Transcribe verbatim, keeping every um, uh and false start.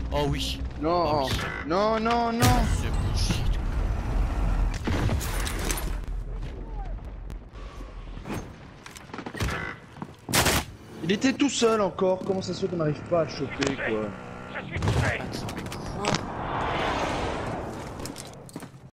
Oh oui. Non, Oh oui. non, non, non. C'est bullshit. Il était tout seul encore. Comment ça se fait qu'on n'arrive pas à le choper, quoi? Je suis prêt. Attends.